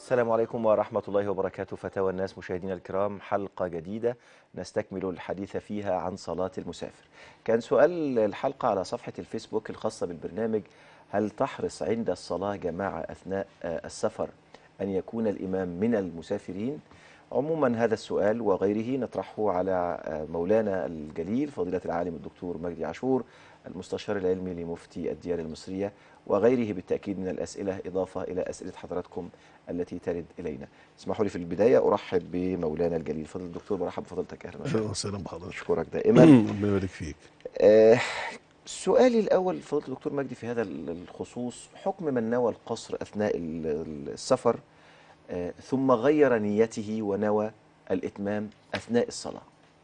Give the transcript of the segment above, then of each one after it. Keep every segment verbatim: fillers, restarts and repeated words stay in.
السلام عليكم ورحمة الله وبركاته. فتاوى الناس مشاهدينا الكرام، حلقة جديدة نستكمل الحديث فيها عن صلاة المسافر. كان سؤال الحلقة على صفحة الفيسبوك الخاصة بالبرنامج: هل تحرص عند الصلاة جماعة أثناء السفر أن يكون الإمام من المسافرين؟ عموما هذا السؤال وغيره نطرحه على مولانا الجليل فضيلة العالم الدكتور مجدي عاشور، المستشار العلمي لمفتي الديار المصرية، وغيره بالتأكيد من الأسئلة، إضافة إلى أسئلة حضراتكم التي ترد إلينا. اسمحوا لي في البداية أرحب بمولانا الجليل فضيلة الدكتور. برحب بفضيلتك، أهلا وسهلا. اهلا وسهلا بحضرتك. أشكرك دائما. ربنا يبارك فيك. آه سؤالي الأول فضيلة الدكتور مجدي في هذا الخصوص: حكم من نوى القصر أثناء السفر آه ثم غير نيته ونوى الإتمام أثناء الصلاة.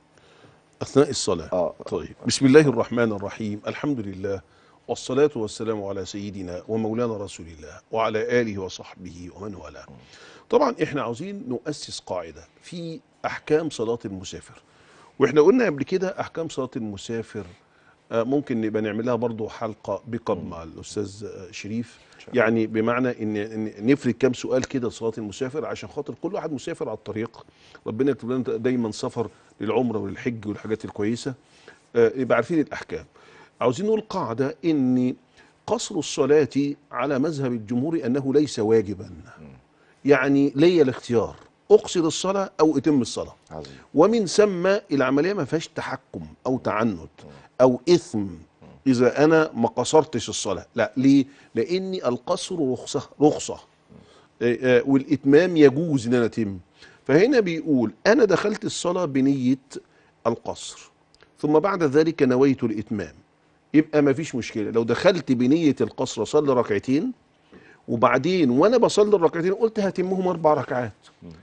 اثناء الصلاه. آه. طيب، بسم الله الرحمن الرحيم، الحمد لله والصلاه والسلام على سيدنا ومولانا رسول الله وعلى اله وصحبه ومن والاه. طبعا احنا عاوزين نؤسس قاعده في احكام صلاه المسافر، واحنا قلنا قبل كده احكام صلاه المسافر آه، ممكن نبقى نعملها برضو حلقه بقب مع الاستاذ آه، شريف، يعني بمعنى ان إن نفرد كام سؤال كده صلاه المسافر، عشان خاطر كل واحد مسافر على الطريق ربنا يكتب لنا دايما سفر للعمره والحج والحاجات الكويسه، آه، يبقى عارفين الاحكام. عاوزين نقول قاعده ان قصر الصلاه على مذهب الجمهور انه ليس واجبا، يعني ليا الاختيار اقصر الصلاه او اتم الصلاه. عظيم. ومن ثم العمليه ما فيهاش تحكم او تعنت او اثم اذا انا ما قصرتش الصلاه، لا. ليه؟ لان القصر رخصه رخصه آه، آه، والاتمام يجوز ان انا اتم. فهنا بيقول انا دخلت الصلاه بنيه القصر ثم بعد ذلك نويت الاتمام، يبقى ما فيش مشكله. لو دخلت بنيه القصر اصلي ركعتين وبعدين وانا بصلي الركعتين قلت هتمهم اربع ركعات،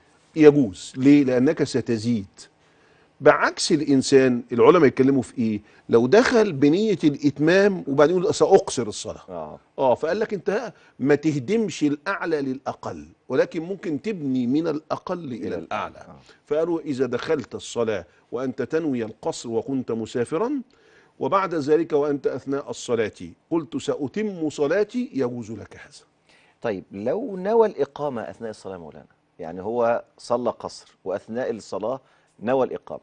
يجوز. ليه؟ لانك ستزيد. بعكس الانسان، العلماء يتكلموا في ايه؟ لو دخل بنيه الاتمام وبعدين يقول ساقصر الصلاه، آه. اه فقال لك انت ما تهدمش الاعلى للاقل، ولكن ممكن تبني من الاقل الى, إلى الاعلى. الأعلى. آه. فقالوا اذا دخلت الصلاه وانت تنوي القصر وكنت مسافرا، وبعد ذلك وانت اثناء الصلاه قلت ساتم صلاتي، يجوز لك هذا. طيب لو نوى الإقامة أثناء الصلاة يا مولانا، يعني هو صلى قصر وأثناء الصلاة نوى الإقامة،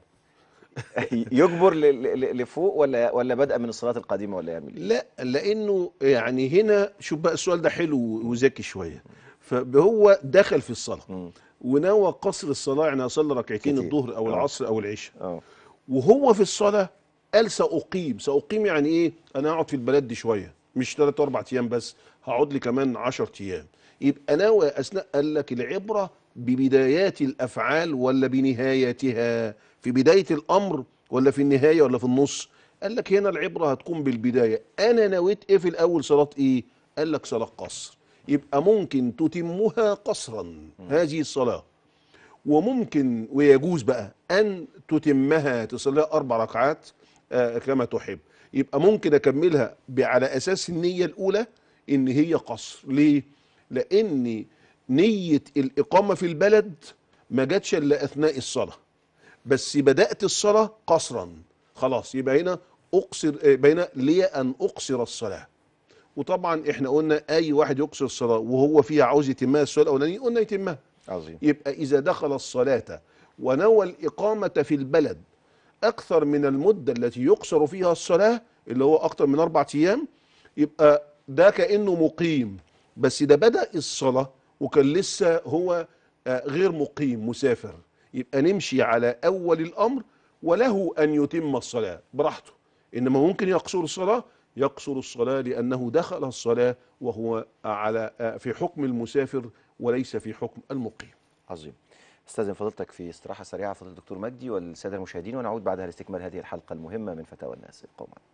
يجبر ل- ل- لفوق ولا ولا بدأ من الصلاة القديمة ولا يعمل إيه؟ لا، لانه يعني هنا شوف بقى السؤال ده حلو وذكي شويه. فهو دخل في الصلاه مم. ونوى قصر الصلاه، يعني اصلي ركعتين كتير. الظهر او اه. العصر او العشاء، اه. وهو في الصلاه قال ساقيم. ساقيم يعني ايه؟ انا هقعد في البلد دي شويه، مش ثلاث اربع ايام بس، هقعد لي كمان عشر ايام. يبقى ناوي اثناء. قال لك العبره ببدايات الافعال ولا بنهايتها؟ في بدايه الامر ولا في النهايه ولا في النص؟ قال لك هنا العبره هتكون بالبدايه. انا نويت ايه في الاول؟ صلاه ايه؟ قال لك صلاه قصر. يبقى ممكن تتمها قصرا هذه الصلاه، وممكن ويجوز بقى أن تتمها تصليها أربع ركعات آه، كما تحب. يبقى ممكن أكملها ب- على أساس النية الأولى إن هي قصر. ليه؟ لأن نية الإقامة في البلد ما جاتش إلا أثناء الصلاة، بس بدأت الصلاة قصرا، خلاص يبقى هنا أقصر، آه، بين لي أن أقصر الصلاة. وطبعا احنا قلنا أي واحد يقصر الصلاة وهو فيها عاوز يتمها السؤال الأولاني قلنا يتمها. عظيم. يبقى إذا دخل الصلاة ونوى الإقامة في البلد أكثر من المدة التي يقصر فيها الصلاة، اللي هو أكثر من أربعة أيام، يبقى ده كأنه مقيم، بس ده بدأ الصلاة وكان لسه هو آه، غير مقيم، مسافر. يبقى نمشي على أول الأمر، وله أن يتم الصلاة براحته. إنما ممكن يقصر الصلاة، يقصر الصلاة لأنه دخل الصلاة وهو على آه، في حكم المسافر وليس في حكم المقيم. عظيم. استاذن فضيلتك في استراحة سريعة فضيلة الدكتور مجدي والسادة المشاهدين، ونعود بعدها لاستكمال هذه الحلقة المهمة من فتاوى الناس. ابقوا معنا.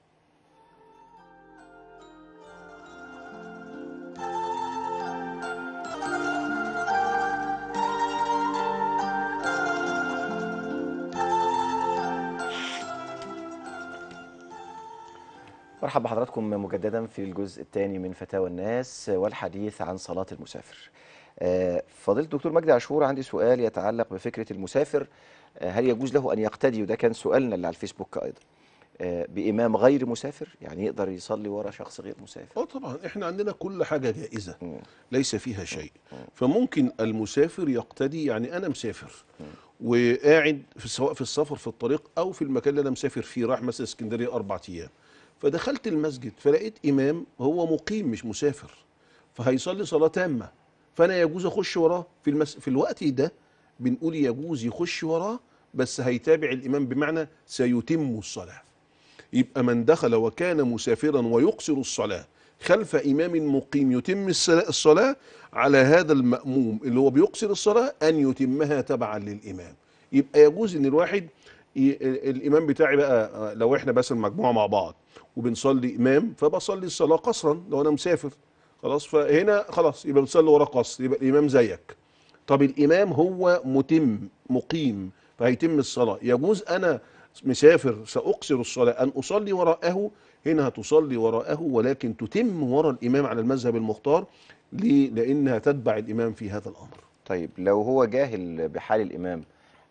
مرحبا بحضراتكم مجددا في الجزء الثاني من فتاوى الناس والحديث عن صلاة المسافر. آه، فضيلة الدكتور مجدي عاشور، عندي سؤال يتعلق بفكرة المسافر. آه، هل يجوز له أن يقتدي، وده كان سؤالنا اللي على الفيسبوك أيضا، آه، بإمام غير مسافر؟ يعني يقدر يصلي ورا شخص غير مسافر؟ اه طبعا احنا عندنا كل حاجه جائزه، مم. ليس فيها مم. شيء. مم. فممكن المسافر يقتدي، يعني انا مسافر مم. وقاعد في سواء في السفر في الطريق او في المكان اللي انا مسافر فيه، راح مثلا اسكندريه اربع ايام، فدخلت المسجد فلقيت امام هو مقيم مش مسافر، فهيصلي صلاه تامه، فانا يجوز اخش وراه في المس... في الوقت ده بنقول يجوز يخش وراه، بس هيتابع الامام، بمعنى سيتم الصلاه. يبقى من دخل وكان مسافرا ويقصر الصلاة خلف إمام مقيم يتم الصلاة الصلاة على هذا المأموم اللي هو بيقصر الصلاة أن يتمها تبعا للإمام. يبقى يجوز إن الواحد ي... الإمام بتاعي بقى، لو إحنا بس المجموعة مع بعض وبنصلي إمام، فبصلي الصلاة قصرا لو أنا مسافر، خلاص، فهنا خلاص يبقى بتصلي ورا قصر، يبقى الإمام زيك. طب الإمام هو متم مقيم فهيتم الصلاة، يجوز أنا مسافر سأقصر الصلاة أن أصلي وراءه؟ هنا هتصلي وراءه، ولكن تتم وراء الإمام على المذهب المختار. ليه؟ لأنها تتبع الإمام في هذا الأمر. طيب لو هو جاهل بحال الإمام،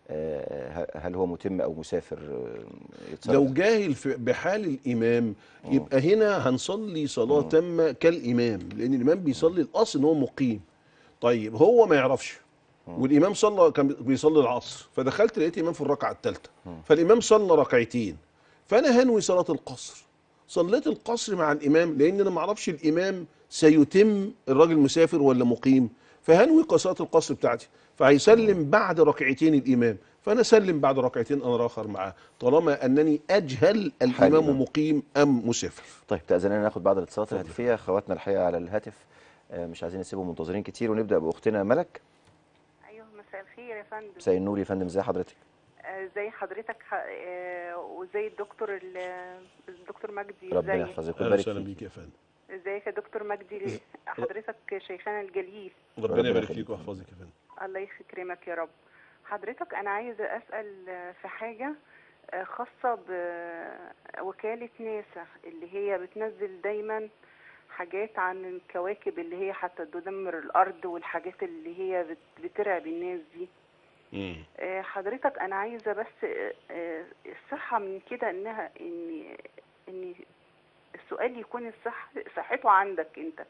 آه، هل هو متم أو مسافر آه، يتصرف؟ لو جاهل في بحال الإمام مم. يبقى هنا هنصلي صلاة مم. تامة كالإمام، لأن الإمام مم. بيصلي الأصل إن هو مقيم. طيب هو ما يعرفش، مم. والامام صلى، كان بيصلي العصر، فدخلت لقيت امام في الركعه الثالثه، مم. فالامام صلى ركعتين، فانا هنوي صلاه القصر، صليت القصر مع الامام لان انا ما اعرفش الامام سيتم الراجل مسافر ولا مقيم، فهنوي صلاه القصر بتاعتي، مم. فهيسلم بعد ركعتين الامام، فانا سلم بعد ركعتين انا اخر معاه، طالما انني اجهل حال الإمام. الامام مقيم ام مسافر. طيب تأذننا ناخد بعض الاتصالات اتفضل. الهاتفية، اخواتنا الحقيقة على الهاتف آه، مش عايزين نسيبهم منتظرين كتير، ونبدأ بأختنا ملك. ايوه، مساء الخير يا فندم. مساء النور يا فندم، ازي حضرتك؟ آه، ازي حضرتك ح- آه، وازاي الدكتور ال- الدكتور مجدي، ربنا ازيك؟ يحفظك اهلا ويبارك وسهلا فيك. بيك يا فندم. ازيك يا دكتور مجدي؟ حضرتك شيخنا الجليل. ربنا ربنا يبارك يخليك. فيك ويحفظك يا فندم. الله يكرمك يا رب. حضرتك انا عايزه اسال آه، في حاجه آه، خاصه بوكاله ناسا اللي هي بتنزل دايما حاجات عن الكواكب اللي هي حتى تدمر الارض، والحاجات اللي هي بت- بترعب الناس دي. مم. آه، حضرتك انا عايزه بس آه، آه، الصحه من كده، انها ان ان السؤال يكون الصح صحته عندك انت.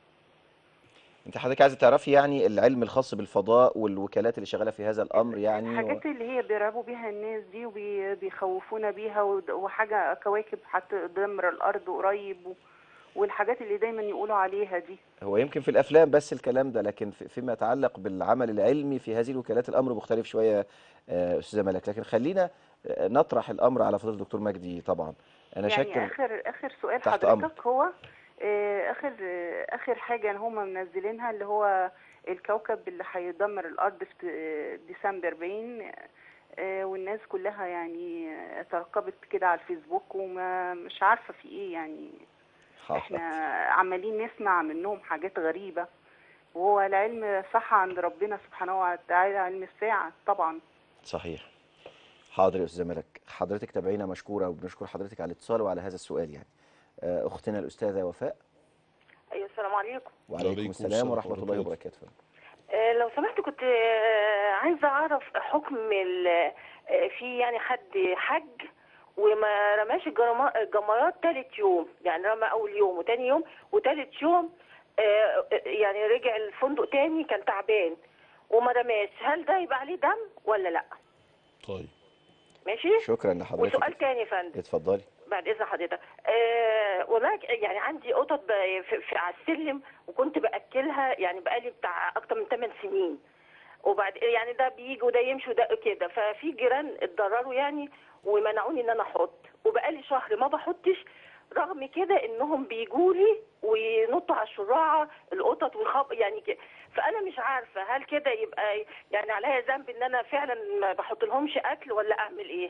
انت حضرتك عايزة تعرفي يعني العلم الخاص بالفضاء والوكالات اللي شغالة في هذا الأمر ال- يعني و... الحاجات اللي هي بيرعبوا بيها الناس دي وبيخوفونا بيها، ود- وحاجه كواكب هتدمر الارض قريب، و- والحاجات اللي دايما يقولوا عليها دي. هو يمكن في الأفلام بس الكلام ده، لكن في- فيما يتعلق بالعمل العلمي في هذه الوكالات الأمر مختلف شوية آه، أستاذة ملك. لكن خلينا آه، نطرح الأمر على فضيلة الدكتور مجدي طبعا. أنا يعني شاكر. اخر اخر سؤال تحت أمرك. حضرتك هو آه، اخر آه، اخر حاجه هم منزلينها اللي هو الكوكب اللي هيدمر الارض في آه، ديسمبر باين. آه، والناس كلها يعني آه، ترقبت كده على الفيسبوك، وما مش عارفه في ايه يعني. احنا حاضر. عمالين نسمع منهم حاجات غريبه، وهو العلم صح عند ربنا سبحانه وتعالى، علم الساعه طبعا. صحيح. حاضر يا أستاذة ملك، حضرتك تابعينا مشكورة، وبنشكر حضرتك على الاتصال وعلى هذا السؤال يعني. آه، أختنا الأستاذة وفاء. ايوه، السلام عليكم. وعليكم وعليكم السلام السلام ورحمة الله وبركاته. وبركاته. آه، لو سمحت كنت آه، عايزه اعرف حكم ال- آه، في يعني حد حج وما رماش الجرما- الجمرات تالت يوم، يعني رمى اول يوم وتاني يوم وتالت يوم، آه، يعني رجع الفندق تاني كان تعبان وما رماش، هل ده يبقى عليه دم ولا لا؟ طيب ماشي. شكرا لحضرتك. وسؤال تاني يا فندم اتفضلي. بعد اذن حضرتك. أه والله يعني عندي قطط ب- في, في على السلم، وكنت باكلها يعني بقالي بتاع اكتر من ثمان سنين، وبعد يعني ده بيجي وده يمشي وده كده، ففي جيران اتضرروا يعني ومنعوني ان انا احط، وبقالي شهر ما بحطش، رغم كده انهم بيجوا لي وينطوا على الشراعه القطط ويخب يعني كده. فانا مش عارفه هل كده يبقى يعني عليا ذنب ان انا فعلا ما بحط لهمش اكل، ولا اعمل ايه؟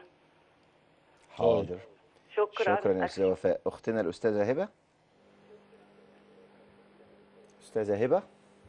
حاضر. شكرا. شكرا يا أستاذة وفاء. أختنا الأستاذة هبة. أستاذة هبة.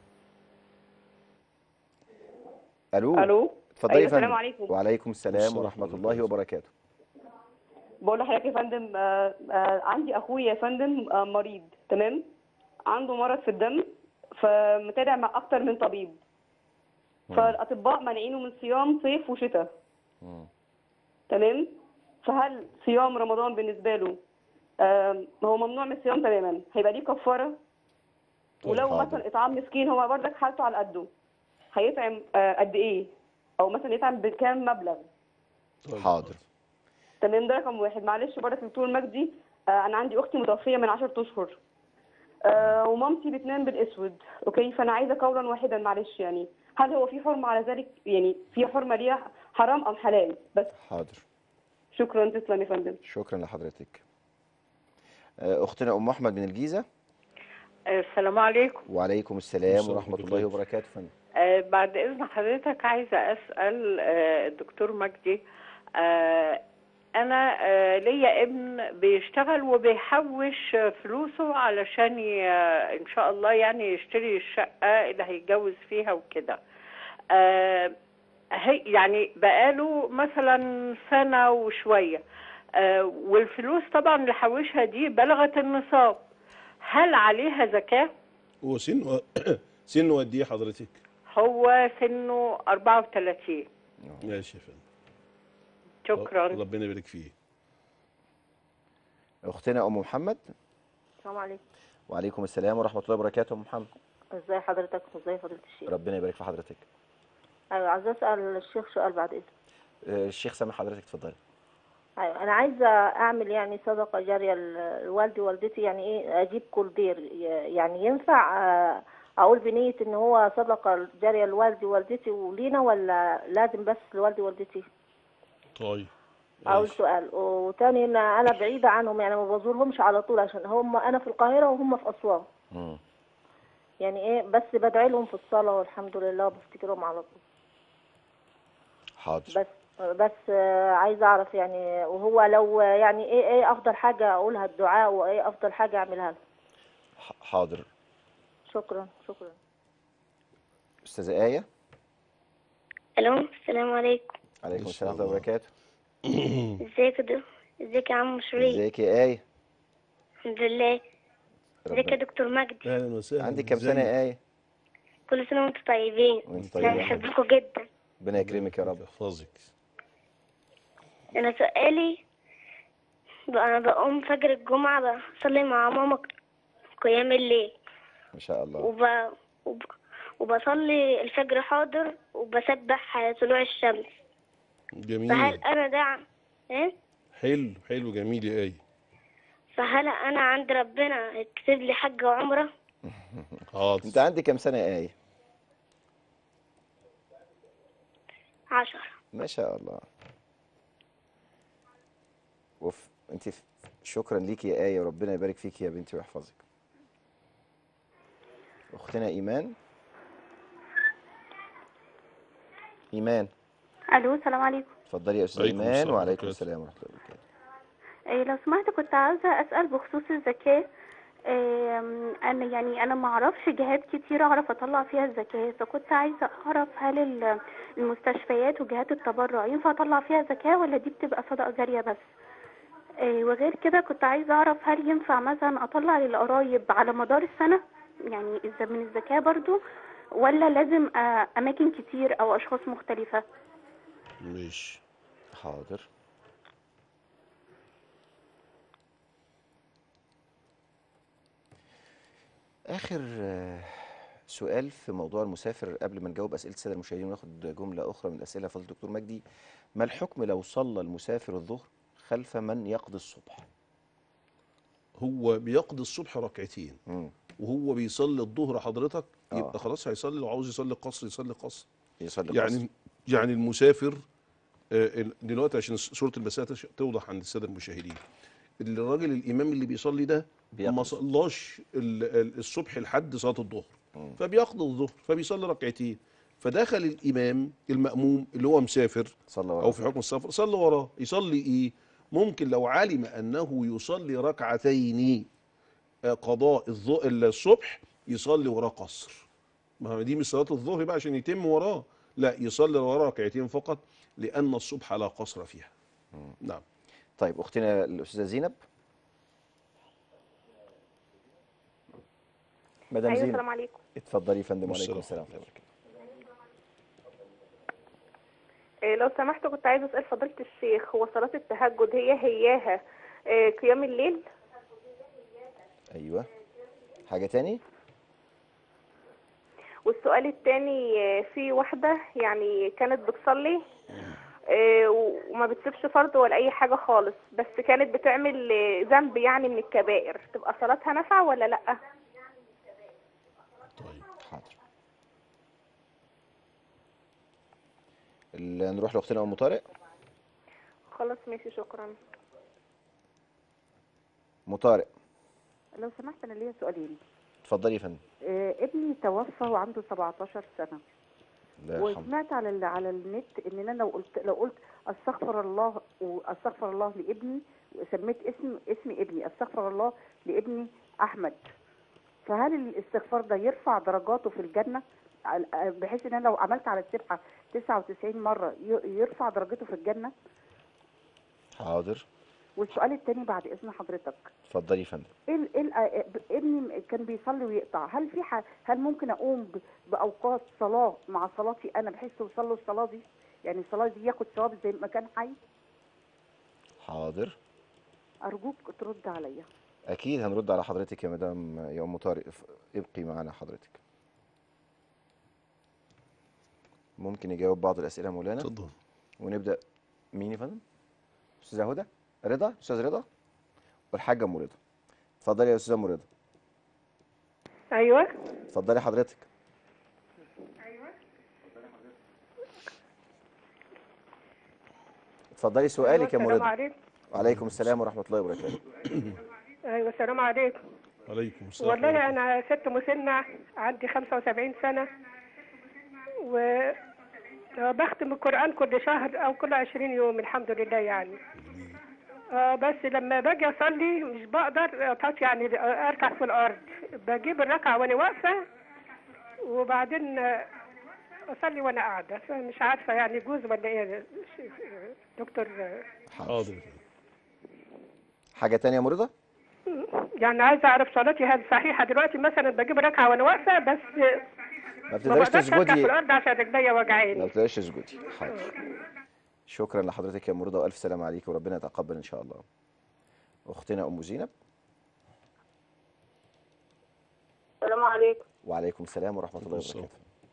ألو. الو. اتفضلي ايوه، يا السلام فندم. عليكم. وعليكم السلام والسلام ورحمة ورحمة الله الله. وبركاته. بقول لحضرتك يا فندم، آه آه عندي اخويا يا فندم آه مريض، تمام، عنده مرض في الدم، فمتابع مع اكتر من طبيب، فالاطباء مانعينه من صيام صيف وشتاء، مم. تمام. فهل صيام رمضان بالنسبه له آم، هو ممنوع من الصيام تماما، هيبقى ليه كفاره؟ ولو حاضر. مثلا اطعام مسكين هو برضك حالته على قده، هيطعم آه، قد ايه؟ او مثلا يطعم بكام مبلغ؟ طيب. حاضر. تمام، ده رقم واحد. معلش برضك دكتور مجدي، آه، انا عندي اختي متوفيه من عشرة اشهر، آه، ومامتي بتنام بالاسود، اوكي، فانا عايزه قولا واحدا معلش، يعني هل هو في حرمه على ذلك؟ يعني في حرمه ليها، حرام ام حلال بس؟ حاضر. شكرا، تسلم يا فندم. شكرا لحضرتك. آه، اختنا ام احمد من الجيزه. السلام عليكم. وعليكم السلام السلام ورحمه عليكم. الله وبركاته. فندم آه بعد إذن حضرتك عايزة أسأل آه الدكتور مجدي. آه أنا آه ليا ابن بيشتغل وبيحوش آه، فلوسه علشان ي- آه، إن شاء الله يعني يشتري الشقة اللي هيتجوز فيها وكده. آه هي يعني بقاله مثلا سنة وشوية، آه والفلوس طبعا اللي حوشها دي بلغت النصاب، هل عليها زكاة؟ هو سنه سنه قد ايه حضرتك؟ هو سنه أربعة وثلاثين. ماشي يا فندم. شكرا. ربنا يبارك فيه. اختنا ام محمد. السلام عليكم. وعليكم السلام ورحمه الله وبركاته. ام محمد ازي حضرتك وازي فضيلة الشيخ؟ ربنا يبارك في حضرتك. ايوه، عايزه اسال الشيخ سؤال بعد اذنك. آه، الشيخ سامح حضرتك، اتفضلي. ايوه، انا عايزه اعمل يعني صدقه جاريه ل- لوالدي ووالدتي، يعني ايه، اجيب كولدير، ي- يعني ينفع آه، اقول بنيه ان هو صدقه جاريه لوالدي ووالدتي ولينا، ولا لازم بس لوالدي ووالدتي؟ طيب. اول ماشي. سؤال. وتاني، ان انا بعيده عنهم، يعني ما بزورهمش على طول، عشان هم انا في القاهره وهم في اسوان. مم. يعني ايه، بس بدعي لهم في الصلاه والحمد لله وبفتكرهم على طول. حاضر. بس بس آه، عايزه اعرف يعني، وهو لو يعني ايه ايه افضل حاجه اقولها الدعاء، وايه افضل حاجه اعملها له؟ ح- حاضر. شكرا شكرا. استاذه ايه. الو، السلام عليكم. عليكم ما السلام شاء ورحمه الله الله. وبركاته. ازيك يا دو- ازيك يا عم مشري؟ ازيك يا ايه؟ الحمد لله. ازيك يا ربنا. دكتور مجدي؟ اهلا وسهلا. عندك كام سنه ازيك؟ يا ايه؟ كل سنه وانتم طيبين. وانت طيب طيب يا يا حبيبي. بحبكم جدا. ربنا يكرمك يا رب. يحفظك. انا سؤالي، ب- انا بقوم فجر الجمعه بصلي مع ماما قيام الليل، ما شاء الله. وب... وب... وبصلي الفجر حاضر، وبسبح طلوع الشمس. جميل. فهل انا ده ايه حلو حلو جميل يا ايه. فهل انا عند ربنا يكتب لي حج وعمره؟ حاضر. انت عندك كام سنه يا ايه؟ عشرة. ما شاء الله. وف... انت ف... شكرا ليكي يا ايه، وربنا يبارك فيكي يا بنتي ويحفظك. اختنا ايمان. ايمان. الو، السلام عليكم. اتفضلي يا استاذه وعليكم ايمان. السلام وعليكم وبركاته. السلام ورحمه الله وبركاته. إيه لو سمحت، كنت عاوزه اسال بخصوص الزكاه. إيه، انا يعني انا ما اعرفش جهات كتير اعرف اطلع فيها الزكاه، فكنت عايزه اعرف هل ال- المستشفيات وجهات التبرع ينفع اطلع فيها زكاه، ولا دي بتبقى صدقه جاريه بس؟ إيه، وغير كده كنت عايزه اعرف هل ينفع مثلا اطلع للقرايب على مدار السنه، يعني اذا من الزكاه برضو، ولا لازم آه، اماكن كتير او اشخاص مختلفه؟ ماشي. حاضر. اخر آه، سؤال في موضوع المسافر قبل ما نجاوب اسئله الساده المشاهدين وناخد جمله اخرى من الاسئله فضل الدكتور مجدي. ما الحكم لو صلى المسافر الظهر خلف من يقضي الصبح؟ هو بيقضي الصبح ركعتين، مم. وهو بيصلي الظهر حضرتك، آه. يبقى خلاص هيصلي، لو عاوز يصلي قصر يصلي قصر. يصلي يعني قصر. يعني المسافر آه، دلوقتي عشان سوره المسافر توضح عند الساده المشاهدين، الراجل الامام اللي بيصلي ده بيقضي. ما صلاش ال- ال- الصبح لحد صلاه الظهر، فبيقضي الظهر فبيصلي ركعتين، فدخل الامام الماموم اللي هو مسافر صلى وراه. او في حكم السفر صلى وراه. يصلي ايه؟ ممكن لو علم انه يصلي ركعتين آه، قضاء الظ- الصبح يصلي وراه قصر. ما هو دي مش صلاه الظهر بقى عشان يتم وراه، لا، يصلي وراه ركعتين فقط، لان الصبح لا قصر فيها. نعم. طيب اختنا الاستاذه زينب. مدام ايوه، زينب. السلام عليكم. اتفضلي يا فندم. وعليكم السلام السلام ورحمه الله وبركاته. إيه، لو سمحت كنت عايزة أسأل فضيلة الشيخ، هو صلاة التهجد هي هياها إيه، قيام الليل؟ ايوه. حاجه تاني؟ والسؤال التاني إيه، في واحدة يعني كانت بتصلي إيه، وما بتسيبش فرض ولا أي حاجة خالص، بس كانت بتعمل إيه، ذنب يعني من الكبائر، تبقى صلاتها نافعة ولا لأ؟ طيب حاضر. ال- نروح لاختنا ام طارق. خلاص ماشي، شكرا. ام طارق لو سمحت انا ليا سؤالين. اتفضلي يا فندم. آه ابني توفى وعنده سبعتاشر سنه، الله يرحمه. وسمعت على ال- على النت ان انا لو قلت لو قلت استغفر الله واستغفر الله لابني، وسميت اسم اسم ابني استغفر الله لابني احمد، فهل الاستغفار ده يرفع درجاته في الجنه؟ على- بحيث ان انا لو عملت على السبحه تسعة وتسعين مره ي- يرفع درجته في الجنه؟ حاضر. والسؤال الثاني بعد اذن حضرتك، اتفضلي يا فندم. ايه ال- ايه ال- ابني كان بيصلي ويقطع، هل في ح... هل ممكن اقوم ب... باوقات صلاه مع صلاتي انا بحيث توصل له الصلاه دي، يعني الصلاه دي ياخد ثواب زي ما كان حي؟ حاضر. ارجوك ترد عليا. اكيد هنرد على حضرتك يا مدام يا ام طارق، ف- ابقي معانا حضرتك. ممكن يجاوب بعض الاسئله يا مولانا؟ اتفضل. ونبدا. مين يا فندم؟ استاذه هدى؟ رضا؟ استاذ رضا والحاجه ام رضا. اتفضلي يا استاذه ام رضا. ايوه. اتفضلي حضرتك. اتفضلي سؤالك يا ام السلام رضا. عليكم. وعليكم السلام ورحمه الله وبركاته. ايوه السلام عليكم. عليكم السلام. والله انا ست مسنه عندي خمسة وسبعين سنه، و بختم القران كل شهر او كل عشرين يوم الحمد لله يعني. آه بس لما باجي اصلي مش بقدر أطاط يعني اركع في الارض، بجيب الركعه وانا واقفه وبعدين اصلي وانا قاعده، فمش عارفه يعني جوز ولا ايه دكتور. حاضر. حاجه تانية يا ام رضا؟ يعني عايزه اعرف صلاتي هل صحيحه دلوقتي؟ مثلا بجيب ركعه وانا واقفه بس ما ما بتقدريش بقدرش اركع في تسجدي. الارض عشان رجليا ما وجعاني. بتقدريش تسجدي. حاضر. شكرا لحضرتك يا ام رضا والف سلامه عليك وربنا يتقبل ان شاء الله. اختنا ام زينب. السلام عليكم. وعليكم السلام ورحمه الله وبركاته.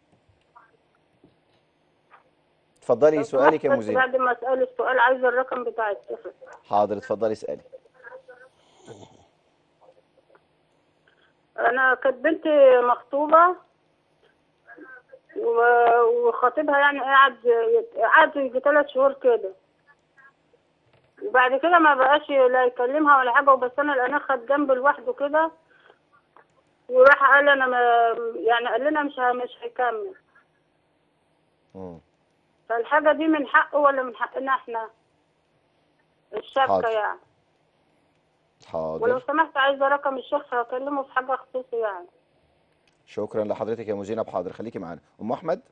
اتفضلي سؤالك يا ام زينب. بعد ما اسال السؤال عايزه الرقم بتاع الطفل. حاضر اتفضلي اسالي. انا كانت بنتي مخطوبه و- وخطيبها يعني قاعد قعد يجي ثلاث شهور كده، وبعد كده ما بقاش لا يكلمها ولا حاجه، وبس انا لقيناه خد جنب لوحده كده وراح قال انا ما يعني قال لنا مش ه- مش هيكمل. مم. فالحاجه دي من حقه ولا من حقنا احنا الشبكه حاضر. يعني؟ ولو حاضر. سمحت عايزه رقم الشيخ هكلمه في حاجه خصوصي يعني. شكرا لحضرتك يا ام زينب. حاضر خليكي معانا. ام احمد.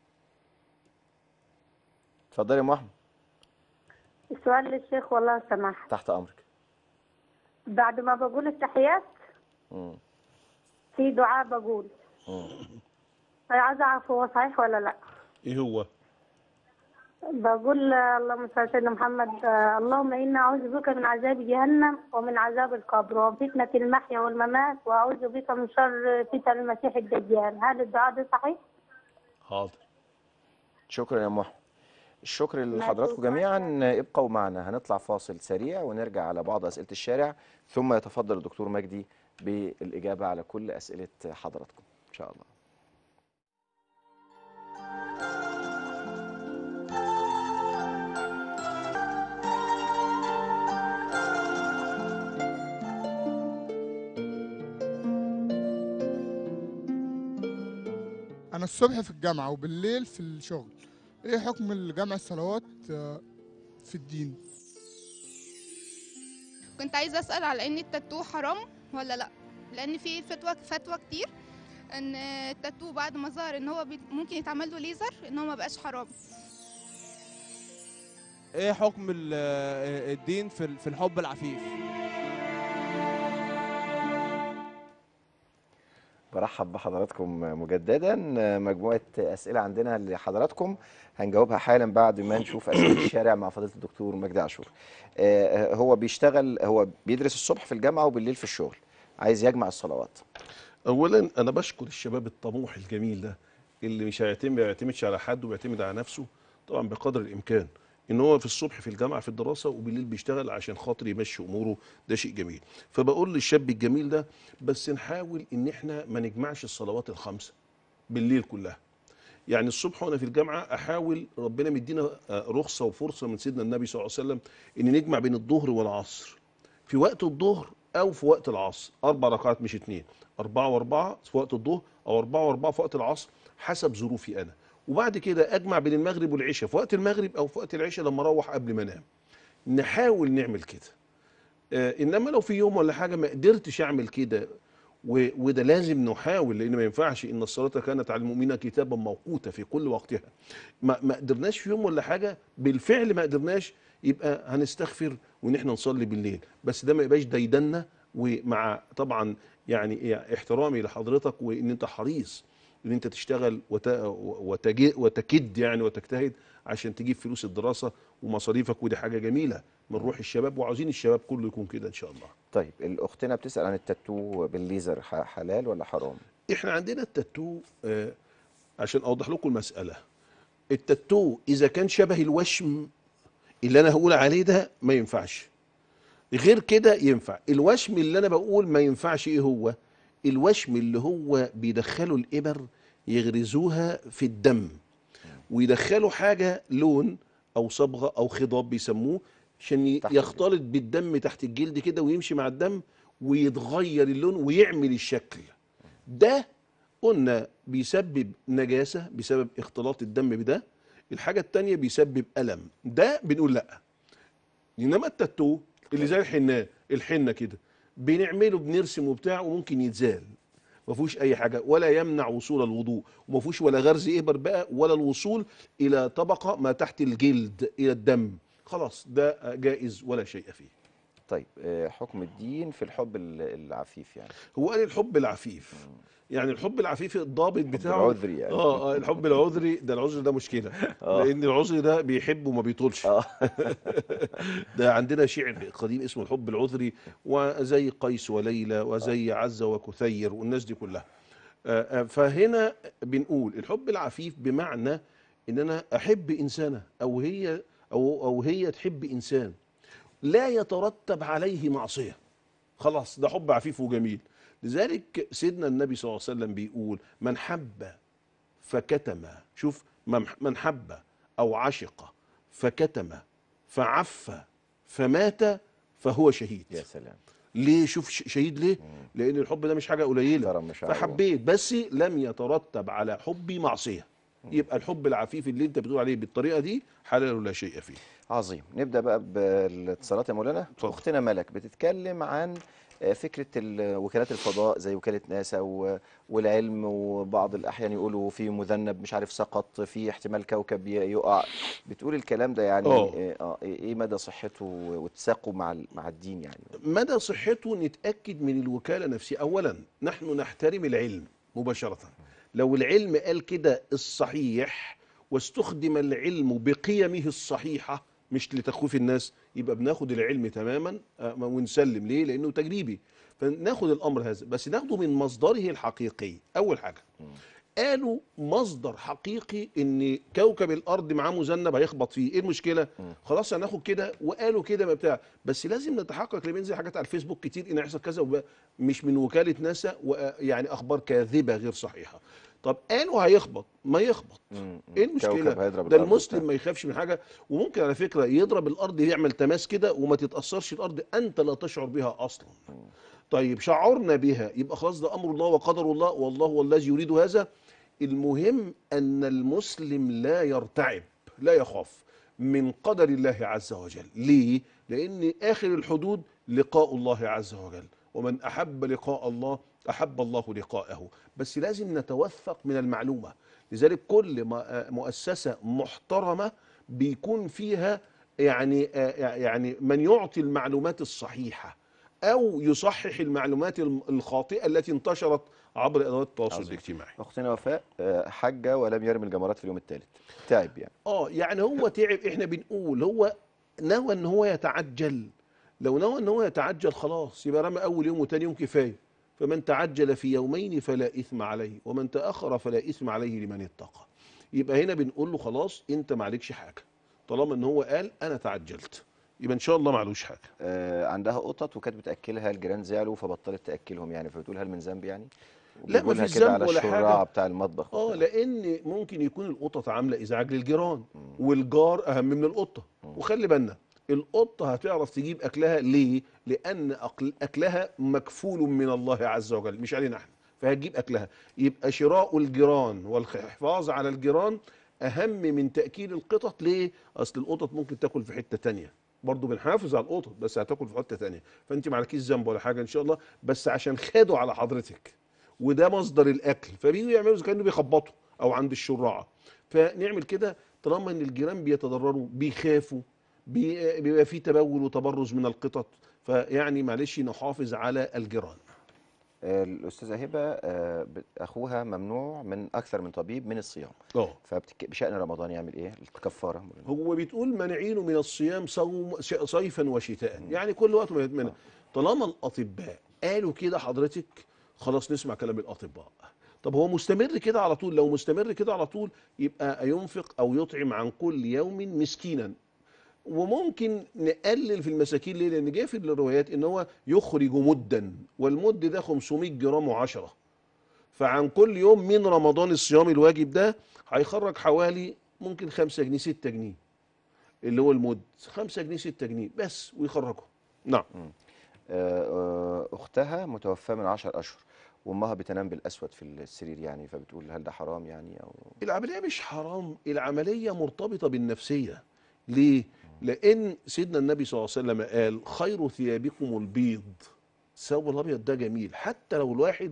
اتفضلي يا ام احمد. السؤال للشيخ والله سمحت. تحت امرك. بعد ما بقول التحيات مم. في دعاء بقول، مم. عايزة أعرف هو صحيح ولا لا. ايه هو؟ بقول اللهم صل على سيدنا محمد، آه، اللهم إنا أعوذ بك من عذاب جهنم ومن عذاب القبر وفتنة المحيا والممات وأعوذ بك من شر فتن المسيح الدجال. هل الدعاء ده صحيح؟ حاضر. شكرا يا ام احمد. الشكر ما لحضراتكم توقعت. جميعا. ابقوا معنا، هنطلع فاصل سريع ونرجع على بعض اسئله الشارع، ثم يتفضل الدكتور مجدي بالاجابه على كل اسئله حضراتكم ان شاء الله. أنا الصبح في الجامعة وبالليل في الشغل، إيه حكم الجمع الصلوات آه، في الدين؟ كنت عايزة أسأل على إن التاتو حرام ولا لأ؟ لأن في فتوى فتوى كتير إن التاتو بعد ما ظهر إن هو بي- ممكن يتعمل له ليزر إن هو ما بقاش حرام. ايه حكم ال- الدين في ال- في الحب العفيف؟ برحب بحضراتكم مجددا. مجموعة أسئلة عندنا لحضراتكم هنجاوبها حالا بعد ما نشوف أسئلة الشارع مع فضيلة الدكتور مجدي عاشور. هو بيشتغل، هو بيدرس الصبح في الجامعة وبالليل في الشغل، عايز يجمع الصلوات. اولا انا بشكر الشباب الطموح الجميل ده اللي مش هيعتمد ما بيعتمدش على حد وبيعتمد على نفسه طبعا بقدر الامكان، ان هو في الصبح في الجامعه في الدراسه وبالليل بيشتغل عشان خاطر يمشي اموره. ده شيء جميل. فبقول للشاب الجميل ده بس نحاول ان احنا ما نجمعش الصلوات الخمسه بالليل كلها. يعني الصبح وانا في الجامعه احاول، ربنا مدينا رخصه وفرصه من سيدنا النبي صلى الله عليه وسلم ان نجمع بين الظهر والعصر في وقت الظهر او في وقت العصر، اربع ركعات مش اثنين، اربعه واربعه في وقت الظهر او اربعه واربعه في وقت العصر حسب ظروفي انا. وبعد كده اجمع بين المغرب والعشاء في وقت المغرب او في وقت العشاء لما اروح قبل ما انام. نحاول نعمل كده. آه انما لو في يوم ولا حاجه ما قدرتش اعمل كده، وده لازم نحاول، لان ما ينفعش، ان الصلاه كانت على المؤمنين كتابا موقوتا في كل وقتها. ما, ما قدرناش في يوم ولا حاجه بالفعل، ما قدرناش، يبقى هنستغفر وان احنا نصلي بالليل، بس ده ما يبقاش ديدنا. ومع طبعا يعني احترامي لحضرتك وان انت حريص ان انت تشتغل وتكد يعني وتجتهد عشان تجيب فلوس الدراسه ومصاريفك، ودي حاجه جميله من روح الشباب، وعاوزين الشباب كله يكون كده ان شاء الله. طيب الاختنا بتسال عن التاتو بالليزر، حلال ولا حرام؟ احنا عندنا التاتو آه عشان اوضح لكم المساله، التاتو اذا كان شبه الوشم اللي انا هقول عليه ده ما ينفعش، غير كده ينفع. الوشم اللي انا بقول ما ينفعش ايه هو؟ الوشم اللي هو بيدخلوا الابر يغرزوها في الدم ويدخلوا حاجه لون او صبغه او خضاب بيسموه عشان يختلط بالدم تحت الجلد كده ويمشي مع الدم ويتغير اللون ويعمل الشكل ده. قلنا بيسبب نجاسه بسبب اختلاط الدم بده. الحاجه الثانيه بيسبب الم، ده بنقول لا. انما التاتو اللي زي الحنه الحنه كده بنعمله بنرسم وبتاع وممكن يتزال، ما فيهوش اي حاجه، ولا يمنع وصول الوضوء، وما فيهوش ولا غرز ابر بقى ولا الوصول الى طبقه ما تحت الجلد الى الدم. خلاص ده جائز ولا شيء فيه. طيب حكم الدين في الحب العفيف، يعني هو قال الحب العفيف مم. يعني الحب العفيف الضابط بتاعه العذري يعني. اه اه الحب العذري ده، العذر ده مشكله آه. لان العذر ده بيحب وما بيطولش آه. ده عندنا شعر قديم اسمه الحب العذري، وزي قيس وليلى وزي عزة وكثير والناس دي كلها. آه فهنا بنقول الحب العفيف بمعنى ان انا احب انسانه او هي او او هي تحب انسان لا يترتب عليه معصيه، خلاص ده حب عفيف وجميل. لذلك سيدنا النبي صلى الله عليه وسلم بيقول من حب فكتم، شوف، من حب أو عشق فكتم فعف فمات فهو شهيد. يا سلام. ليه؟ شوف شهيد ليه؟ مم. لأن الحب ده مش حاجة قليلة، فحبيت بس لم يترتب على حبي معصية. مم. يبقى الحب العفيف اللي انت بتقول عليه بالطريقة دي حلال ولا شيء فيه. عظيم. نبدأ بقى بالاتصالات يا مولانا. أختنا ملك بتتكلم عن فكرة وكالات الفضاء زي وكالة ناسا والعلم، وبعض الأحيان يقولوا في مذنب مش عارف سقط، في احتمال كوكب يقع. بتقول الكلام ده يعني اه ايه مدى صحته واتساقه مع مع الدين؟ يعني مدى صحته نتأكد من الوكالة نفسها. أولا نحن نحترم العلم مباشرة. لو العلم قال كده الصحيح واستخدم العلم بقيمه الصحيحة مش لتخويف الناس، يبقى بناخد العلم تماما ونسلم. ليه؟ لانه تجريبي، فناخد الامر هذا، بس ناخده من مصدره الحقيقي. اول حاجه قالوا مصدر حقيقي ان كوكب الارض معاه مذنب هيخبط فيه، ايه المشكله؟ خلاص هناخد كده، وقالوا كده ما بتاع، بس لازم نتحقق. اللي بينزل حاجات على الفيسبوك كتير ان هيحصل كذا، مش من وكاله ناسا، ويعني اخبار كاذبه غير صحيحه. طب قالوا هيخبط، ما يخبط، ايه المشكله؟ ده المسلم ما يخافش من حاجه، وممكن على فكره يضرب الارض يعمل تماس كده وما تتاثرش الارض، انت لا تشعر بها اصلا. طيب شعرنا بها يبقى خلاص ده امر الله وقدر الله، والله هو الذي يريد هذا. المهم ان المسلم لا يرتعب، لا يخاف من قدر الله عز وجل. ليه؟ لان اخر الحدود لقاء الله عز وجل، ومن احب لقاء الله احب الله لقاءه. بس لازم نتوثق من المعلومه. لذلك كل مؤسسه محترمه بيكون فيها يعني يعني من يعطي المعلومات الصحيحه او يصحح المعلومات الخاطئه التي انتشرت عبر ادوات التواصل عظيم. الاجتماعي. اختنا وفاء آه، حجه ولم يرمي الجمرات في اليوم الثالث، تعب يعني. اه يعني هو تعب، احنا بنقول هو نوى ان هو يتعجل، لو نوى ان هو يتعجل خلاص يبقى رمى اول يوم وثاني يوم كفايه. فمن تعجل في يومين فلا اثم عليه ومن تاخر فلا اثم عليه لمن اتقى. يبقى هنا بنقول له خلاص انت ما عليكش حاجه طالما ان هو قال انا تعجلت، يبقى ان شاء الله ما عليهوش حاجه. آه، عندها قطط وكانت بتاكلها، الجيران زعلوا فبطلت تاكلهم يعني، فبتقول هل من ذنب يعني؟ لا ما وبيقولها فيش كده ذنب على ولا الشراع حاجه. بتاع المطبخ. اه لان ممكن يكون القطط عامله ازعاج للجيران، والجار اهم من القطه. وخلي بالنا القطه هتعرف تجيب اكلها ليه؟ لان أكل اكلها مكفول من الله عز وجل مش علينا احنا، فهتجيب اكلها. يبقى شراء الجيران والحفاظ على الجيران اهم من تاكيل القطط. ليه؟ اصل القطط ممكن تاكل في حته تانية، برضه بنحافظ على القطط بس هتاكل في حته تانية، فانت ما عليكيش ذنب ولا حاجه ان شاء الله، بس عشان خدوا على حضرتك وده مصدر الاكل فبييجوا يعملوا زي كانوا بيخبطوا او عند الشراعه. فنعمل كده طالما ان الجيران بيتضرروا بيخافوا بي- بيبقى في تبول وتبرز من القطط، فيعني معلش نحافظ على الجيران. آه، الاستاذه هبه آه، بت- اخوها ممنوع من اكثر من طبيب من الصيام، اه فبشان رمضان يعمل ايه الكفاره؟ هو بتقول منعين من الصيام صوم ش- صيفا وشتاء، يعني كل وقت ما يتمنى. طالما الاطباء قالوا كده حضرتك خلاص نسمع كلام الاطباء. طب هو مستمر كده على طول؟ لو مستمر كده على طول يبقى ينفق او يطعم عن كل يوم مسكينا، وممكن نقلل في المساكين. ليه؟ لان جاء في الروايات ان هو يخرج مدا، والمد ده خمسمائة جرام وعشرة، فعن كل يوم من رمضان الصيام الواجب ده هيخرج حوالي ممكن خمسة جنيه ستة جنيه اللي هو المد، خمسة جنيه ستة جنيه بس ويخرجه. نعم. آه، آه، اختها متوفاه من عشر اشهر وامها بتنام بالاسود في السرير يعني، فبتقول هل ده حرام يعني او؟ العمليه مش حرام، العمليه مرتبطه بالنفسيه. ليه؟ لان سيدنا النبي صلى الله عليه وسلم قال خير ثيابكم البيض. الثوب الابيض ده جميل حتى لو الواحد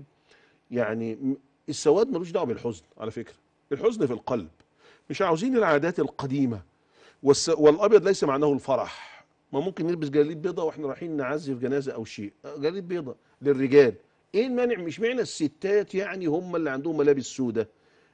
يعني م- السواد ملوش دعوه بالحزن على فكره، الحزن في القلب. مش عاوزين العادات القديمه، والس... والابيض ليس معناه الفرح. ما ممكن نلبس جلاليب بيضاء واحنا رايحين نعزف جنازه او شيء، جلاليب بيضاء للرجال، ايه المانع؟ مش معنى الستات يعني هم اللي عندهم ملابس سوداء.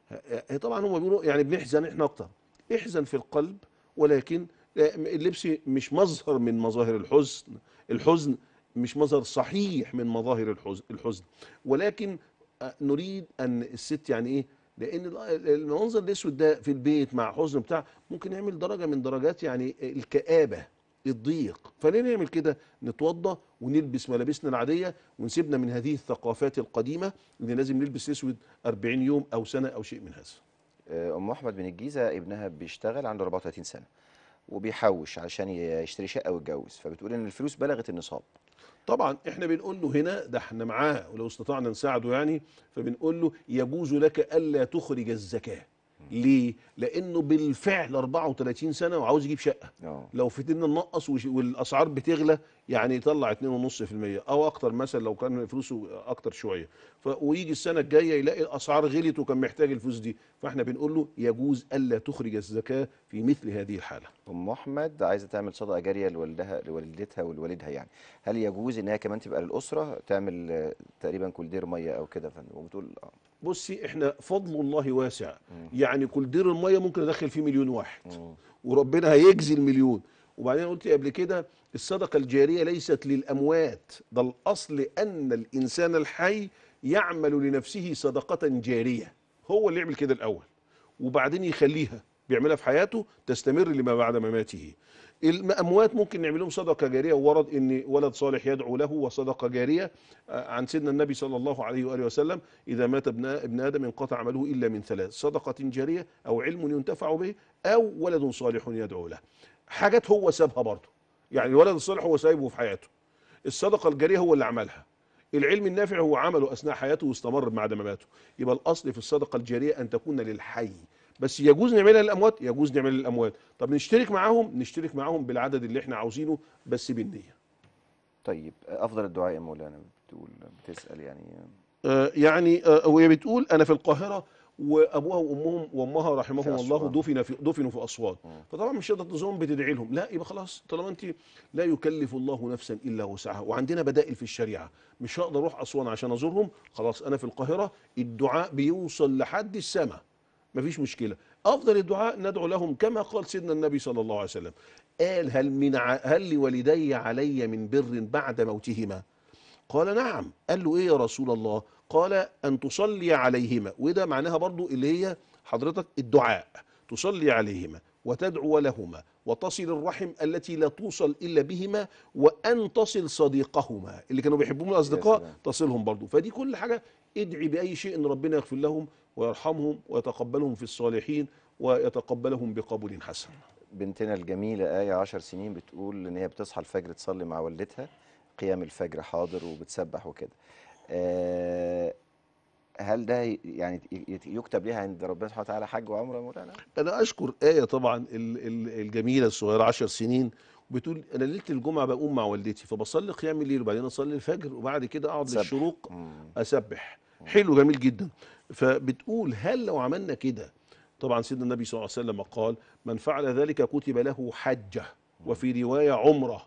ه- طبعا هم بيقولوا يعني بنحزن احنا اكتر، احزن في القلب، ولكن اللبس مش مظهر من مظاهر الحزن. الحزن مش مظهر صحيح من مظاهر الحزن الحزن ولكن نريد ان الست يعني ايه، لان المنظر الاسود ده في البيت مع حزن بتاع ممكن يعمل درجه من درجات يعني الكآبه الضيق. فليه نعمل كده؟ نتوضى ونلبس ملابسنا العاديه ونسيبنا من هذه الثقافات القديمه اللي لازم نلبس اسود أربعين يوم او سنه او شيء من هذا. آه، ام احمد من الجيزه ابنها بيشتغل عنده أربعة وثلاثين سنه وبيحوش عشان يشتري شقه ويتجوز، فبتقول ان الفلوس بلغت النصاب. طبعا احنا بنقول له هنا ده احنا معاه ولو استطعنا نساعده يعني، فبنقول له يجوز لك الا تخرج الزكاه. ليه؟ لانه بالفعل أربعة وثلاثين سنه وعاوز يجيب شقه. أوه. لو فضلنا ننقص وش- والاسعار بتغلى يعني يطلع اتنين ونص في المية او اكتر مثلا لو كان فلوسه اكتر شويه، ف... ويجي السنه الجايه يلاقي الاسعار غلت وكان محتاج الفلوس دي، فاحنا بنقول له يجوز الا تخرج الزكاه في مثل هذه الحاله. ام احمد عايزه تعمل صدقه جاريه لوالدها لوالدتها ولوالدها يعني، هل يجوز ان هي كمان تبقى للاسره تعمل آه، تقريبا كولدير ميه او كده؟ فن- وبتقول آه. بصي احنا فضل الله واسع، يعني كل دير الميه ممكن ادخل فيه مليون واحد وربنا هيجزي المليون. وبعدين قلت قبل كده الصدقه الجاريه ليست للاموات، ده الاصل ان الانسان الحي يعمل لنفسه صدقه جاريه، هو اللي يعمل كده الاول وبعدين يخليها بيعملها في حياته تستمر لما بعد مماته. الاموات ممكن نعمل لهم صدقه جاريه، وورد ان ولد صالح يدعو له وصدقه جاريه عن سيدنا النبي صلى الله عليه واله وسلم اذا مات ابن ابن ادم انقطع عمله الا من ثلاث: صدقه جاريه او علم ينتفع به او ولد صالح يدعو له. حاجات هو سابها برضه، يعني الولد الصالح هو سايبه في حياته، الصدقه الجاريه هو اللي عملها، العلم النافع هو عمله اثناء حياته واستمر بعد ما ماته. يبقى الاصل في الصدقه الجاريه ان تكون للحي، بس يجوز نعملها للاموات، يجوز نعملها للاموات. طب نشترك معاهم، نشترك معاهم بالعدد اللي احنا عاوزينه بس بالنيه. طيب افضل الدعاء يا مولانا بتقول بتسال يعني؟ آه يعني آه وهي بتقول انا في القاهره وابوها وامهم وامها رحمهم الله أسوان. دفن في دفنوا في اسوان، فطبعا مش هتقدر تزورهم بتدعي لهم، لا يبقى خلاص طالما انت لا يكلف الله نفسا الا وسعها، وعندنا بدائل في الشريعه، مش هقدر اروح اسوان عشان ازورهم، خلاص انا في القاهره الدعاء بيوصل لحد السماء مفيش مشكله. افضل الدعاء ندعو لهم كما قال سيدنا النبي صلى الله عليه وسلم، قال هل من ع... هل لوالدي علي من بر بعد موتهما؟ قال نعم. قال له ايه يا رسول الله؟ قال ان تصلي عليهما، وده معناها برضو اللي هي حضرتك الدعاء، تصلي عليهما وتدعو لهما وتصل الرحم التي لا توصل الا بهما، وان تصل صديقهما اللي كانوا بيحبهم الاصدقاء تصلهم برضو. فدي كل حاجه ادعي باي شيء ان ربنا يغفر لهم ويرحمهم ويتقبلهم في الصالحين ويتقبلهم بقبول حسن. بنتنا الجميلة آية عشر سنين بتقول إن هي بتصحى الفجر تصلي مع والدتها قيام الفجر حاضر وبتسبح وكده. أه هل ده يعني يكتب لها عند ربنا سبحانه وتعالى حج وعمرة يا مولانا؟ أنا أشكر آية طبعا الجميلة الصغيرة عشر سنين، بتقول أنا ليلة الجمعة بقوم مع والدتي فبصلي قيام الليل وبعدين أصلي الفجر وبعد كده أقعد سبح. للشروق أسبح. حلو جميل جدا. فبتقول هل لو عملنا كده، طبعا سيدنا النبي صلى الله عليه وسلم قال من فعل ذلك كتب له حجة وفي رواية عمرة.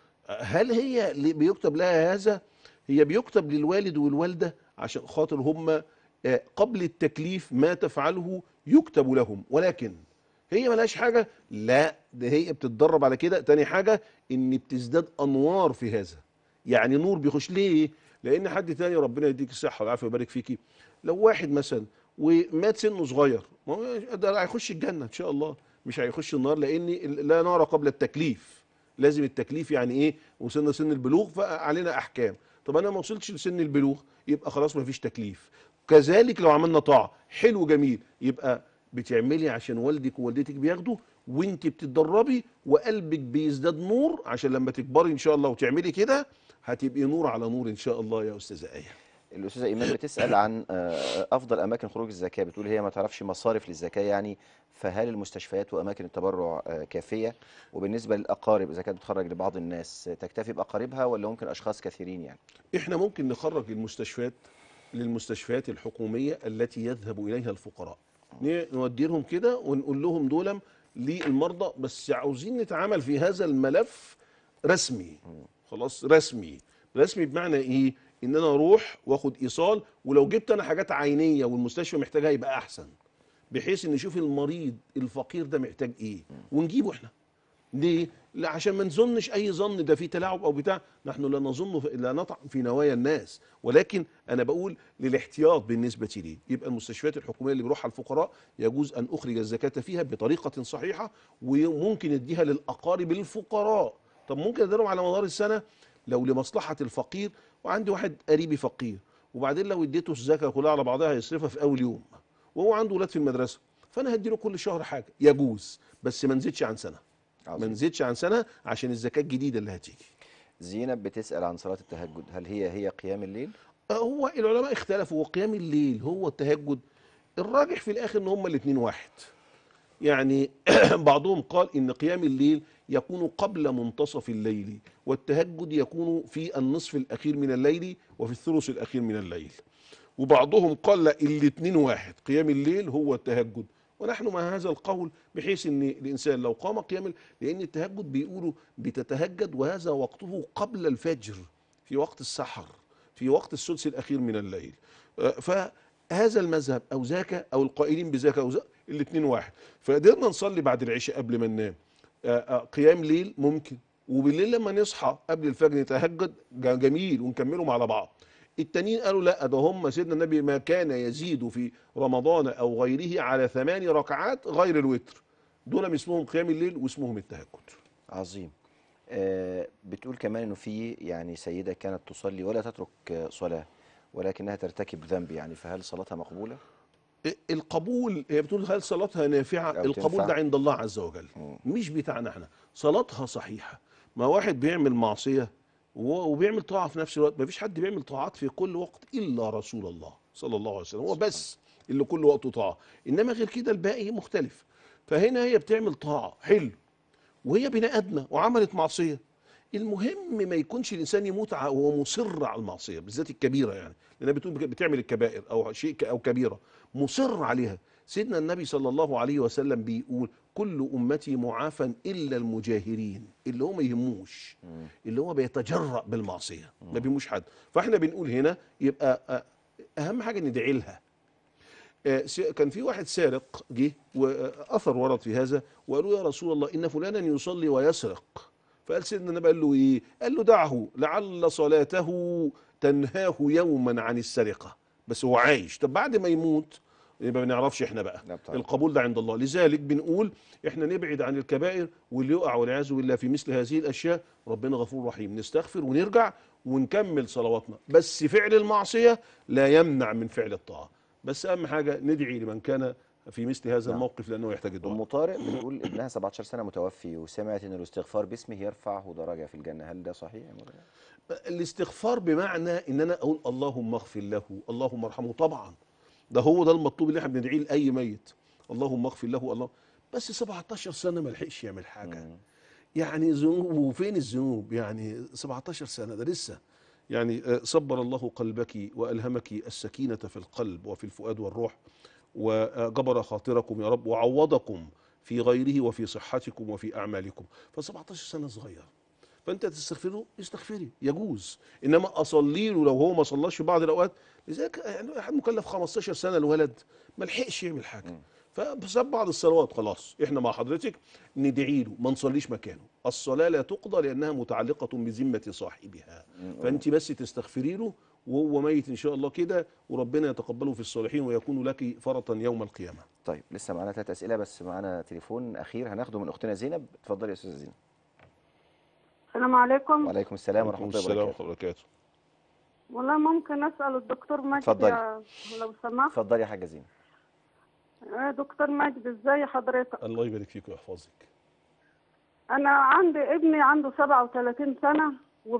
هل هي بيكتب لها هذا؟ هي بيكتب للوالد والوالدة عشان خاطر هم قبل التكليف ما تفعله يكتب لهم، ولكن هي ملهاش حاجة، لا ده هي بتتدرب على كده. تاني حاجة ان بتزداد انوار في هذا، يعني نور بيخش. ليه؟ لان حد تاني ربنا يديك الصحة والعافية ويبارك فيكي، لو واحد مثلا ومات سنه صغير ما هو ده هيخش الجنة ان شاء الله، مش هيخش النار، لان لا نار قبل التكليف، لازم التكليف يعني ايه، وصلنا سن البلوغ فعلينا احكام. طب انا ما وصلتش لسن البلوغ يبقى خلاص ما فيش تكليف. كذلك لو عملنا طاعه حلو جميل، يبقى بتعملي عشان والدك ووالدتك بياخدوا وانت بتتدربي وقلبك بيزداد نور، عشان لما تكبري ان شاء الله وتعملي كده هتبقي نور على نور ان شاء الله يا استاذه ايه. الاستاذه ايمان بتسال عن افضل اماكن خروج الزكاه، بتقول هي ما تعرفش مصارف للزكاه يعني، فهل المستشفيات واماكن التبرع كافيه؟ وبالنسبه للاقارب اذا كانت بتخرج لبعض الناس تكتفي باقاربها ولا ممكن اشخاص كثيرين يعني؟ احنا ممكن نخرج المستشفيات للمستشفيات الحكوميه التي يذهب اليها الفقراء، نودي لهم كده ونقول لهم دول للمرضى، بس عاوزين نتعامل في هذا الملف رسمي. خلاص رسمي. رسمي بمعنى ايه؟ ان انا اروح واخد ايصال، ولو جبت انا حاجات عينيه والمستشفى محتاجها يبقى احسن، بحيث ان نشوف المريض الفقير ده محتاج ايه ونجيبه احنا. ليه؟ لا عشان ما نظنش اي ظن ده في تلاعب او بتاع، نحن لا نظن لا نطعن في نوايا الناس، ولكن انا بقول للاحتياط بالنسبه لي. يبقى المستشفيات الحكوميه اللي بيروحها الفقراء يجوز ان اخرج الزكاه فيها بطريقه صحيحه، وممكن اديها للاقارب الفقراء. طب ممكن اديلهم على مدار السنه لو لمصلحه الفقير، وعندي واحد قريبي فقير وبعدين لو اديته الزكاه كلها على بعضها هيصرفها في اول يوم وهو عنده ولاد في المدرسه، فانا هديله كل شهر حاجه، يجوز، بس ما نزيدش عن سنه. عظيم. ما نزيدش عن سنه عشان الزكاه الجديده اللي هتيجي. زينب بتسال عن صلاه التهجد، هل هي هي قيام الليل؟ هو العلماء اختلفوا، وقيام الليل هو التهجد، الراجح في الاخر ان هما الاثنين واحد. يعني بعضهم قال ان قيام الليل يكون قبل منتصف الليل، والتهجد يكون في النصف الاخير من الليل وفي الثلث الاخير من الليل. وبعضهم قال لا الاثنين واحد، قيام الليل هو التهجد، ونحن مع هذا القول، بحيث ان الانسان لو قام قيام، لان التهجد بيقولوا بتتهجد وهذا وقته قبل الفجر، في وقت السحر، في وقت الثلث الاخير من الليل. فهذا المذهب او ذاك او القائلين بذاك او ذاك الاثنين واحد. فقدرنا نصلي بعد العشاء قبل ما ننام قيام ليل ممكن، وبالليل لما نصحى قبل الفجر نتهجد جميل ونكملهم على بعض. التانيين قالوا لا، ده هم سيدنا النبي ما كان يزيد في رمضان او غيره على ثمان ركعات غير الوتر، دول اسمهم قيام الليل واسمهم التهجد. عظيم. آه بتقول كمان انه في يعني سيده كانت تصلي ولا تترك صلاه ولكنها ترتكب ذنب، يعني فهل صلاتها مقبوله؟ القبول، هي بتقول هل صلاتها نافعه؟ القبول ده عند الله عز وجل، مش بتاعنا احنا. صلاتها صحيحه. ما واحد بيعمل معصيه وبيعمل طاعه في نفس الوقت، ما فيش حد بيعمل طاعات في كل وقت الا رسول الله صلى الله عليه وسلم، هو بس اللي كل وقته طاعه، انما غير كده الباقي مختلف. فهنا هي بتعمل طاعه حلو وهي بني ادمه وعملت معصيه، المهم ما يكونش الانسان يموت وهو مصر على المعصيه، بالذات الكبيره، يعني لانها بتقول بتعمل الكبائر او شيء او كبيره، مصر عليها. سيدنا النبي صلى الله عليه وسلم بيقول كل امتي معافى الا المجاهرين، اللي هو ما يهموش، اللي هو بيتجرأ بالمعصيه، ما بيهموش حد. فاحنا بنقول هنا يبقى اهم حاجه ندعي لها. كان في واحد سارق جه واثر ورد في هذا، وقالوا يا رسول الله ان فلانا يصلي ويسرق. فقال سيدنا النبي قال له ايه؟ قال له دعه لعل صلاته تنهاه يوما عن السرقه، بس هو عايش. طب بعد ما يموت يبقى ما نعرفش احنا بقى. القبول ده عند الله. لذلك بنقول احنا نبعد عن الكبائر، واللي يقع والعياذ بالله في مثل هذه الاشياء ربنا غفور رحيم، نستغفر ونرجع ونكمل صلواتنا. بس فعل المعصيه لا يمنع من فعل الطاعه. بس اهم حاجه ندعي لمن كان في مثل هذا الموقف لانه يحتاج الدعاء. ام طارق بتقول ابنها سبعتاشر سنه متوفي، وسمعت ان الاستغفار باسمه يرفعه درجه في الجنه، هل ده صحيح؟ الاستغفار بمعنى ان انا اقول اللهم اغفر له، اللهم ارحمه. طبعا ده هو ده المطلوب اللي احنا بندعيه لاي ميت، اللهم اغفر له. الله بس سبعتاشر سنه ما لحقش يعمل حاجه. مم. يعني ذنوب، وفين الذنوب؟ يعني سبعتاشر سنه ده لسه. يعني صبر الله قلبك والهمك السكينه في القلب وفي الفؤاد والروح، وجبر خاطركم يا رب، وعوضكم في غيره وفي صحتكم وفي اعمالكم. ف سبعتاشر سنه صغير، فانت تستغفره استغفري يجوز، انما اصلي له لو هو ما صلاش في بعض الاوقات. لذلك يعني احد مكلف خمستاشر سنه الولد ما لحقش يعمل حاجه، فبسبب بعض الصلوات خلاص احنا مع حضرتك ندعي له، ما نصليش مكانه. الصلاه لا تقضى لانها متعلقه بذمه صاحبها، فانت بس تستغفري له وهو ميت ان شاء الله كده، وربنا يتقبله في الصالحين ويكون لك فرطا يوم القيامه. طيب لسه معانا ثلاث اسئله، بس معانا تليفون اخير هناخده من اختنا زينب. اتفضلي يا استاذه زينب. السلام عليكم. وعليكم السلام ورحمه الله وبركاته. والله ممكن اسال الدكتور مجدي؟ اتفضلي لو سمحت. اتفضلي يا حاجه زينب. دكتور مجدي ازاي حضرتك؟ الله يبارك فيك ويحفظك. انا عندي ابني عنده سبعة وثلاثين سنه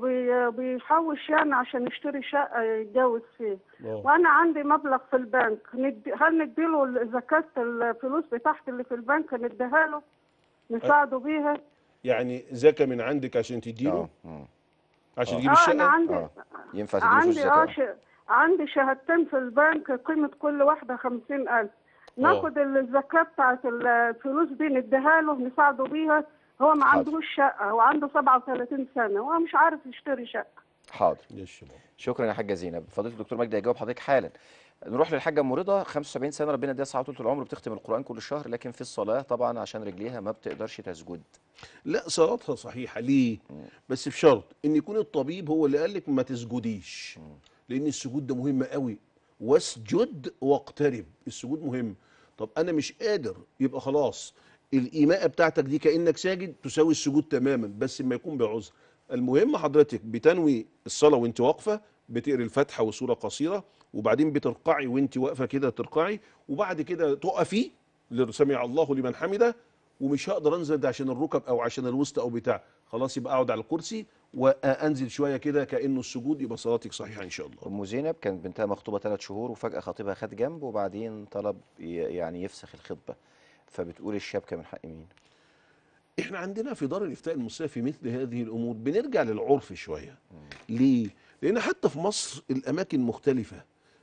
وبيحوش يعني عشان يشتري شقه يتجوز فيه. أوه. وانا عندي مبلغ في البنك، ندي هل نديله زكاه الفلوس بتاعت اللي في البنك نديها له نساعده بيها؟ يعني زكاه من عندك عشان تديله؟ اه عشان تجيب الشقه؟ انا عندي اه ينفع تديله عندي الزكاه؟ اه عندي شهادتين في البنك قيمه كل واحده خمسين ألف. ناخد الزكاه بتاعت الفلوس دي نديها له نساعده بيها. هو ما عندهوش شقه، هو عنده سبعة وثلاثين سنه وهو مش عارف يشتري شقه. حاضر. شكرا يا حاجه زينب. فضيله الدكتور مجدي هيجاوب حضرتك حالا. نروح للحاجه ام رضا، خمسة وسبعين سنه، ربنا يديها الصحه طول العمر، بتختم القران كل شهر، لكن في الصلاه طبعا عشان رجليها ما بتقدرش تسجد. لا صلاتها صحيحه. ليه؟ مم. بس بشرط ان يكون الطبيب هو اللي قال لك ما تسجديش. مم. لان السجود ده مهم قوي. واسجد واقترب، السجود مهم. طب انا مش قادر، يبقى خلاص الايماءه بتاعتك دي كانك ساجد تساوي السجود تماما، بس ما يكون بعذر. المهم حضرتك بتنوي الصلاه وانت واقفه، بتقري الفاتحه وسوره قصيره، وبعدين بترقعي وانت واقفه كده ترقعي، وبعد كده تقفي سمع الله لمن حمده، ومش هقدر انزل ده عشان الركب او عشان الوسط او بتاع، خلاص يبقى اقعد على الكرسي وانزل شويه كده كانه السجود، يبقى صلاتك صحيحه ان شاء الله. ام زينب كانت بنتها مخطوبه ثلاث شهور، وفجاه خطيبها خد جنب وبعدين طلب يعني يفسخ الخطبه، فبتقول الشبكه من حق مين؟ احنا عندنا في دار الافتاء المصريه في مثل هذه الامور بنرجع للعرف شويه. مم. ليه؟ لان حتى في مصر الاماكن مختلفه،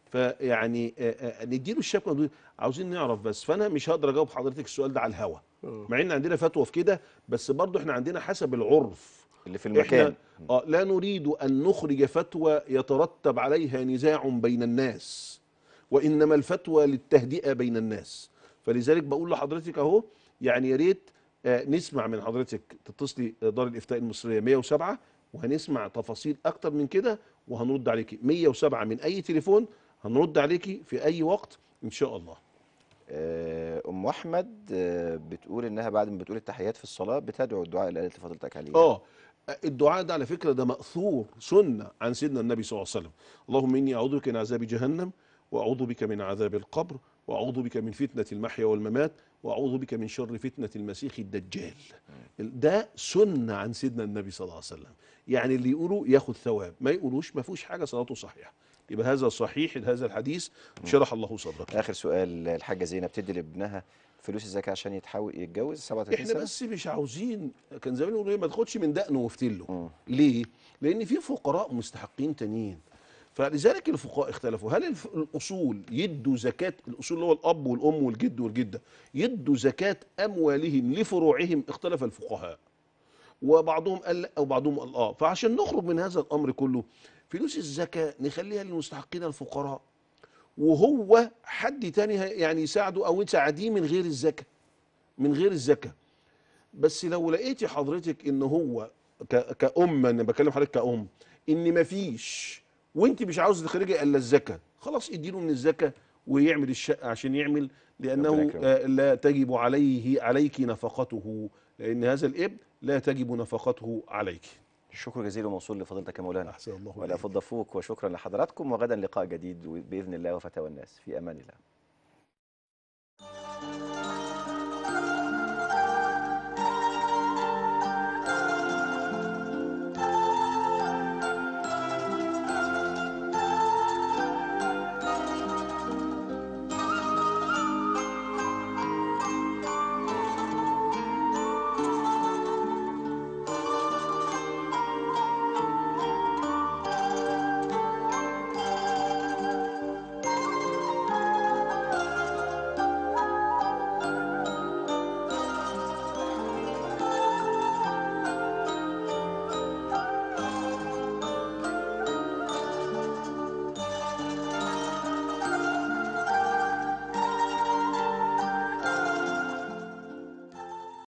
فيعني نديله الشبكه عاوزين نعرف بس. فانا مش هقدر اجاوب حضرتك السؤال ده على الهوا، مع ان عندنا فتوى في كده، بس برضه احنا عندنا حسب العرف اللي في المكان. اه لا نريد ان نخرج فتوى يترتب عليها نزاع بين الناس، وانما الفتوى للتهدئه بين الناس. فلذلك بقول لحضرتك اهو، يعني يا ريت آه نسمع من حضرتك، تتصلي دار الافتاء المصريه مية وسبعة وهنسمع تفاصيل اكتر من كده وهنرد عليكي. مية وسبعة من اي تليفون هنرد عليكي في اي وقت ان شاء الله. ام احمد بتقول انها بعد ما بتقول التحيات في الصلاه بتدعو الدعاء اللي قالت لفضيلتك عليه. اه الدعاء ده على فكره ده ماثور سنه عن سيدنا النبي صلى الله عليه وسلم. اللهم اني اعوذ بك من عذاب جهنم، واعوذ بك من عذاب القبر، واعوذ بك من فتنه المحيا والممات، واعوذ بك من شر فتنه المسيح الدجال. ده سنه عن سيدنا النبي صلى الله عليه وسلم، يعني اللي يقوله ياخذ ثواب، ما يقولوش ما فيهوش حاجه، صلاته صحيحه. يبقى هذا صحيح هذا الحديث، شرح الله صدرك. اخر سؤال، الحاجه زينب بتدي لابنها فلوس الزكاه عشان يتحول يتجوز سبعة وثلاثين سنه؟ احنا بس مش عاوزين، كان زمان يقولوا ايه، ما تاخدش من دقنه وافتله. ليه؟ لان في فقراء مستحقين تانيين، فلذلك الفقهاء اختلفوا هل الف- الاصول يدوا زكاه، الاصول اللي هو الاب والام والجد والجده يدوا زكاه اموالهم لفروعهم؟ اختلف الفقهاء، وبعضهم قال لا وبعضهم قال اه. فعشان نخرج من هذا الامر كله، فلوس الزكاه نخليها للمستحقين الفقراء، وهو حد تاني يعني يساعده او يساعديه من غير الزكاه، من غير الزكاه. بس لو لقيتي حضرتك ان هو ك- كأم، انا بكلم حضرتك كأم، ان مفيش وانت مش عاوز تخرجي الا الزكاه، خلاص اديله من الزكاه ويعمل الشقه عشان يعمل، ربنا لانه يكرمك. آه، لا تجب عليه عليك نفقته، لان هذا الابن لا تجب نفقته عليك. الشكر جزيل وموصول لفضيلتك يا مولانا. احسن الله ولا إليك. فض فوق، وشكرا لحضراتكم، وغدا لقاء جديد باذن الله وفتاوى الناس، في امان الله.